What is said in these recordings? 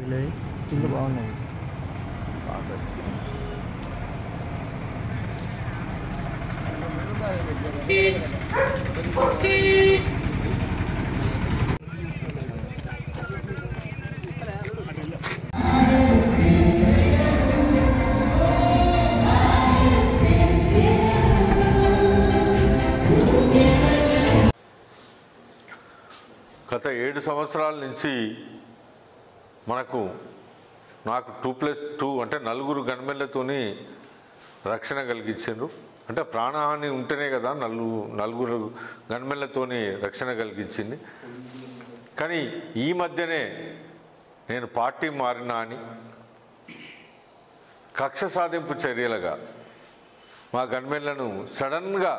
ఇల్లు బాగున్నాయి. గత 7 సంవత్సరాల నుంచి నాకు 2+2 అంటే 4 గన్మెన్లతోని రక్షణ కలిగించారు. అంటే ప్రాణహాని ఉంటేనే కదా 4 గన్మెన్లతోని రక్షణ కలిగించింది. కానీ ఈ మధ్యనే నేను పార్టీ మారినా అని కక్ష సాధింపు చర్యలుగా మా గన్మెన్లను సడన్గా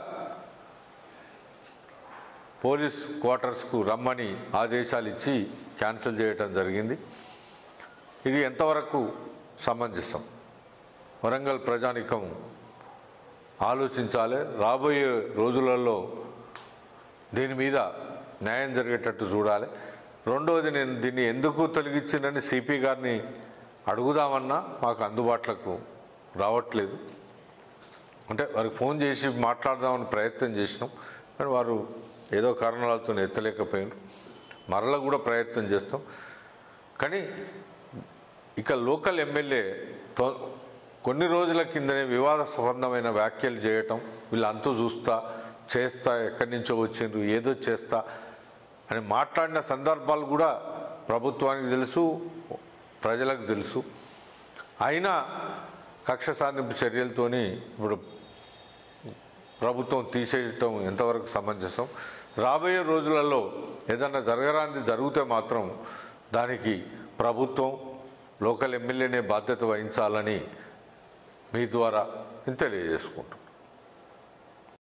పోలీస్ క్వార్టర్స్కు రమ్మని ఆదేశాలు ఇచ్చి క్యాన్సిల్ చేయటం జరిగింది. ఇది ఎంతవరకు సమంజసం? వరంగల్ ప్రజానికం ఆలోచించాలి. రాబోయే రోజులలో దీని మీద న్యాయం జరిగేటట్టు చూడాలి. రెండవది, నేను దీన్ని ఎందుకు తొలగించిందని సిపి గారిని అడుగుదామన్నా మాకు అందుబాటులోకి రావట్లేదు. అంటే వారికి ఫోన్ చేసి మాట్లాడదామని ప్రయత్నం చేసినాం, కానీ వారు ఏదో కారణాలతో ఎత్తలేకపోయారు. మరలా కూడా ప్రయత్నం చేస్తాం. కానీ ఇక లోకల్ ఎమ్మెల్యే కొన్ని రోజుల కిందనే వివాదాస్పదమైన వ్యాఖ్యలు చేయటం, వీళ్ళు అంతు చేస్తా ఎక్కడి నుంచో వచ్చిండ్రు, ఏదో చేస్తా అని మాట్లాడిన సందర్భాలు కూడా ప్రభుత్వానికి తెలుసు, ప్రజలకు తెలుసు. అయినా కక్ష సాధింపు చర్యలతోని ఇప్పుడు ప్రభుత్వం తీసేయటం ఎంతవరకు సమంజసం? రాబోయే రోజులలో ఏదన్నా జరగరానిది జరిగితే మాత్రం దానికి ప్రభుత్వం, లోకల్ ఎమ్మెల్యేనే బాధ్యత వహించాలని మీ ద్వారా తెలియజేసుకుంటాం.